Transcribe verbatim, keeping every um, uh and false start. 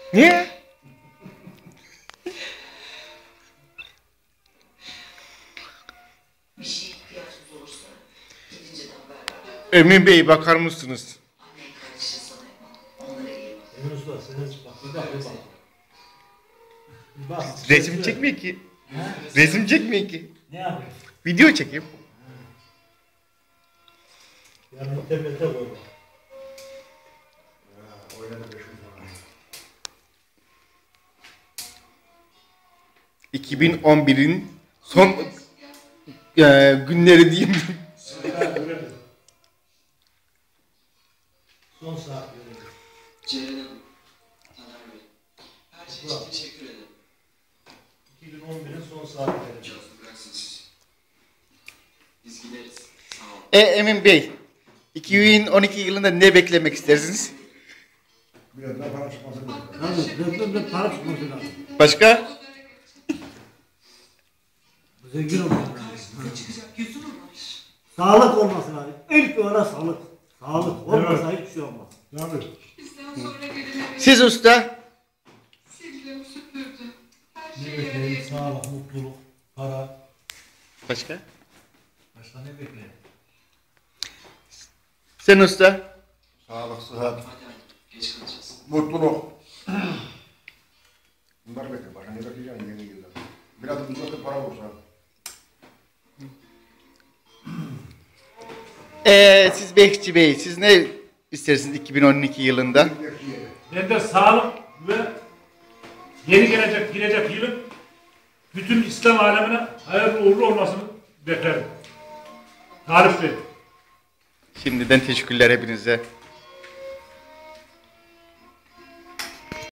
Niye? Bir şey ihtiyacınız olursa gidince haber ver. Emin Bey bakar mısınız? Annen kardeşin sana emanet. Onlara iyi bak. Emin Usta sen bak bir bak bir bak. Bir bak. Resim çekmiyor ki. Ha? Resim çekmiyor ki. Ne yapıyorsun? Video çekeyim. Yani internete koy bak. iki bin on birin son e, günleri diyeyim. Son saat görelim. Ceren Hanım, Taner Bey. Her şey için teşekkür ederim. iki bin on birin son saat görelim. Çok bıraksınız siz. Biz gideriz. Sağ olun. E Emin Bey, iki bin on iki yılında ne beklemek istersiniz? Biraz daha para çıkması lazım. Tabii reklamda para çıkması lazım. Başka? Zengin olması lazım. Karşınıza çıkacak yüzüm var. Sağlık olması lazım. İlk öyle sağlık. Sağlık olmasa hiçbir şey olmaz. Tabii. Bizden sonra gelenleri Siz usta? sildim, süpürdüm. Her Ne şey yerine bekleyin? getirdim. Sağlık, mutluluk, para. Başka? Başka ne bekleyin? Sen usta? Sağlık, sıhhat, Hadi hadi. Geç kalacağız. mutluluk. Bunlar bekle. Başka ne bekleyeceksin yeni yılda? Biraz da uzakta para olsa. Ee, siz Bekçi Bey, siz ne istersiniz iki bin on iki yılında? Ben de sağlık ve yeni gelecek, girecek yılın bütün İslam alemine hayırlı uğurlu olmasını beklerim. Tarif Bey. Şimdiden teşekkürler hepinize.